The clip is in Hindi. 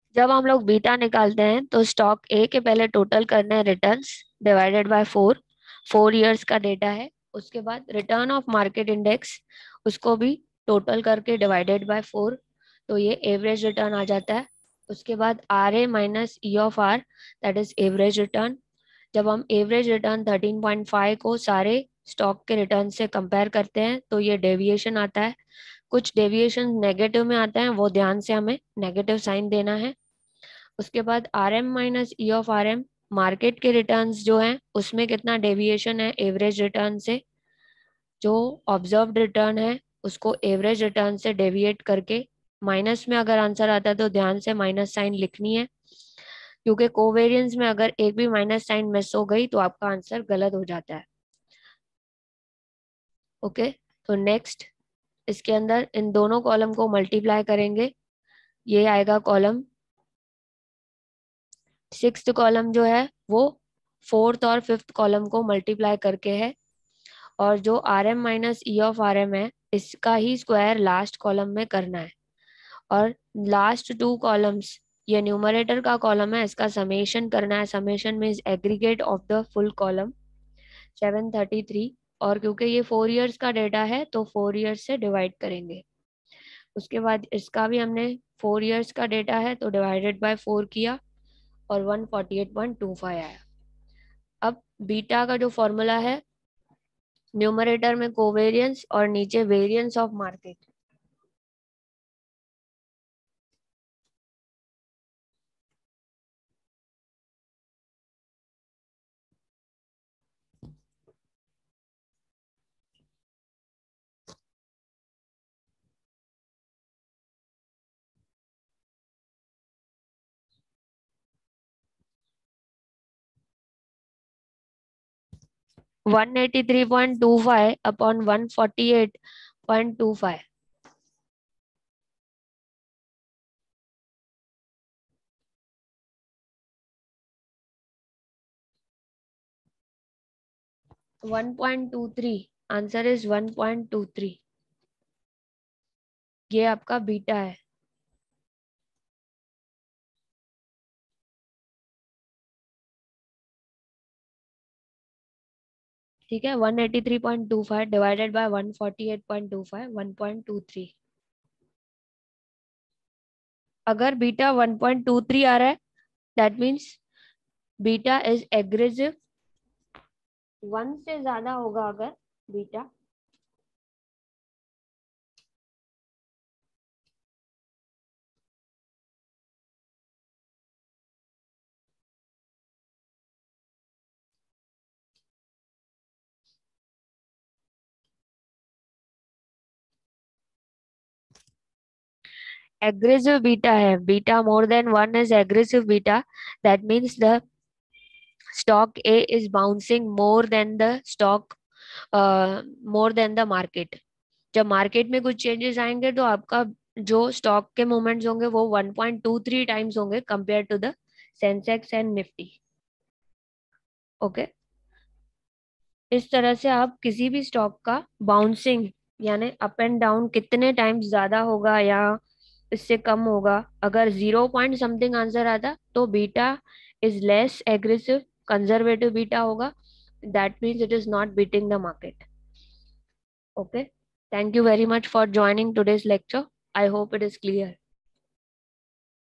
जब हम लोग बीटा निकालते हैं तो स्टॉक ए के पहले टोटल करने हैं रिटर्न्स डिवाइडेड बाय 4। 4 इयर्स का डेटा है। उसके बाद रिटर्न ऑफ मार्केट इंडेक्स, उसको भी टोटल करके डिवाइडेड बाय 4, तो ये एवरेज रिटर्न आ जाता है। उसके बाद R A minus E of R, that is average return. जब हम एवरेज रिटर्न 13.5 को सारे स्टॉक के रिटर्न से कंपेयर करते हैं तो ये डेविएशन आता है। कुछ डेविएशन नेगेटिव में आते हैं, वो ध्यान से हमें नेगेटिव साइन देना है। उसके बाद R M minus E of R M, market के रिटर्न्स जो हैं उसमें कितना डेविएशन है एवरेज रिटर्न से। जो ऑब्जर्व्ड रिटर्न है उसको एवरेज रिटर्न से डेविएट करके माइनस में अगर आंसर आता है तो ध्यान से माइनस साइन लिखनी है, क्योंकि कोवेरियंस में अगर एक भी माइनस साइन मिस हो गई तो आपका आंसर गलत हो जाता है। ओके, तो नेक्स्ट इसके अंदर इन दोनों कॉलम को मल्टीप्लाई करेंगे। ये आएगा कॉलम, सिक्स्थ कॉलम जो है वो फोर्थ और फिफ्थ कॉलम को मल्टीप्लाई करके है। और जो R M minus E of R M है इसका ही स्क्वायर लास्ट कॉलम में करना है। और लास्ट 2 कॉलम्स, ये न्यूमरेटर का कॉलम है, इसका समेशन करना है। Summation means aggregate of the full column 733। और क्योंकि ये 4 इयर्स का डेटा है तो 4 इयर्स से डिवाइड करेंगे। उसके बाद इसका भी हमने 4 इयर्स का डेटा है तो डिवाइडेड बाय 4 किया और 148.25 आया। अब बीटा का जो फॉर्मूला है, न्यूमरेटर में कोवेरियंस और नीचे variance of market. 183.25 upon 148.25। 1.23, answer is 1.23। ये आपका बीटा है। ठीक है, 183.25 डिवाइडेड बाय 148.25, 1.23। अगर बीटा 1.23 आ रहा है that means beta is aggressive. 1 से ज्यादा होगा अगर बीटा, aggressive beta है, beta more than 1 is aggressive beta, that means the stock A is bouncing more than the stock more than the market। जब मार्केट में कुछ चेंजेस आएंगे तो आपका जो स्टॉक के मूवमेंट्स होंगे वो 1.23 टाइम्स होंगे compared to the Sensex and Nifty. Okay, इस तरह से आप किसी भी स्टॉक का बाउंसिंग यानी अप एंड डाउन कितने टाइम्स ज्यादा होगा या इससे कम होगा, अगर 0 पॉइंट समथिंग आंसर आता तो beta is less aggressive, conservative beta होगा। That means it is not beating the market. Okay, thank you very much for joining today's lecture. I hope it is clear.